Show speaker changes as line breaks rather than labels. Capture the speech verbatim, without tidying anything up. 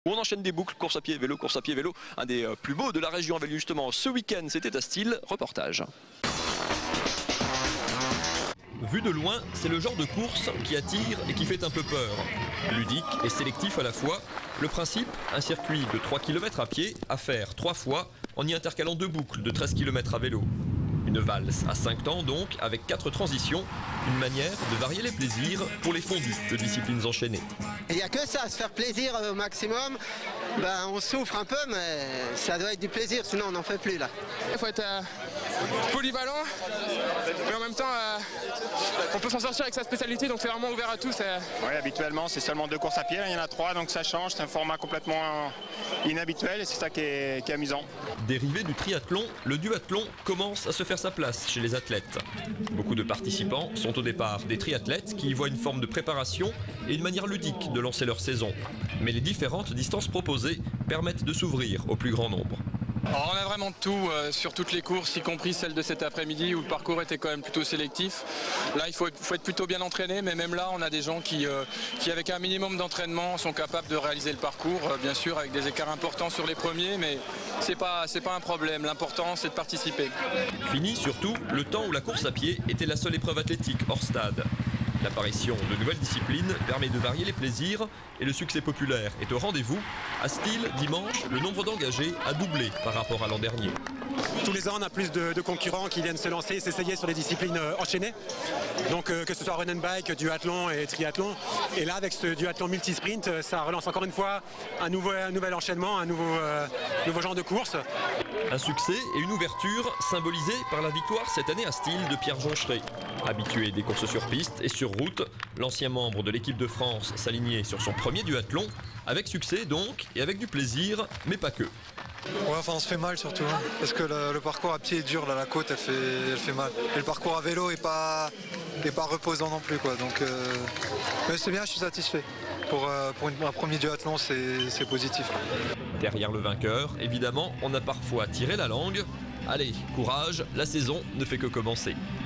On enchaîne des boucles, course à pied, vélo, course à pied, vélo. Un des plus beaux de la région avait lieu justement ce week-end, c'était à Style. Reportage. Vu de loin, c'est le genre de course qui attire et qui fait un peu peur. Ludique et sélectif à la fois. Le principe, un circuit de trois kilomètres à pied à faire trois fois en y intercalant deux boucles de treize kilomètres à vélo. Une valse à cinq temps donc, avec quatre transitions, une manière de varier les plaisirs pour les fondus de disciplines enchaînées.
Il n'y a que ça, se faire plaisir au maximum. Ben, on souffre un peu, mais ça doit être du plaisir, sinon on n'en fait plus là.
Il faut être euh, polyvalent, mais en même temps, euh, on peut s'en sortir avec sa spécialité, donc c'est vraiment ouvert à tous. Euh.
Oui, habituellement, c'est seulement deux courses à pied, il y en a trois, donc ça change, c'est un format complètement inhabituel et c'est ça qui est, qui est amusant.
Dérivé du triathlon, le duathlon commence à se faire sa place chez les athlètes. Beaucoup de participants sont au départ des triathlètes qui y voient une forme de préparation et une manière ludique de lancer leur saison. Mais les différentes distances proposées permettent de s'ouvrir au plus grand nombre.
Alors on a vraiment de tout euh, sur toutes les courses, y compris celle de cet après-midi où le parcours était quand même plutôt sélectif. Là il faut, faut être plutôt bien entraîné, mais même là on a des gens qui, euh, qui avec un minimum d'entraînement sont capables de réaliser le parcours, euh, bien sûr avec des écarts importants sur les premiers, mais c'est pas, c'est pas un problème, l'important c'est de participer.
Fini surtout le temps où la course à pied était la seule épreuve athlétique hors stade. L'apparition de nouvelles disciplines permet de varier les plaisirs et le succès populaire est au rendez-vous. À Style, dimanche, le nombre d'engagés a doublé par rapport à l'an dernier.
Tous les ans, on a plus de, de concurrents qui viennent se lancer et s'essayer sur des disciplines euh, enchaînées. Donc euh, que ce soit run and bike, duathlon et triathlon. Et là, avec ce duathlon multi-sprint, ça relance encore une fois un, nouveau, un nouvel enchaînement, un nouveau, euh, nouveau genre de course.
Un succès et une ouverture symbolisés par la victoire cette année à Style de Pierre Joncheret. Habitué des courses sur piste et sur route, l'ancien membre de l'équipe de France s'alignait sur son premier duathlon, avec succès donc et avec du plaisir, mais pas que.
Ouais, enfin on se fait mal surtout, hein, parce que le, le parcours à pied est dur, là, la côte elle fait, elle fait mal. Et le parcours à vélo est pas, est pas reposant non plus, quoi. Donc, euh... mais c'est bien, je suis satisfait. Pour, euh, pour une, un premier duathlon, c'est positif.
Derrière le vainqueur, évidemment, on a parfois tiré la langue. Allez, courage, la saison ne fait que commencer.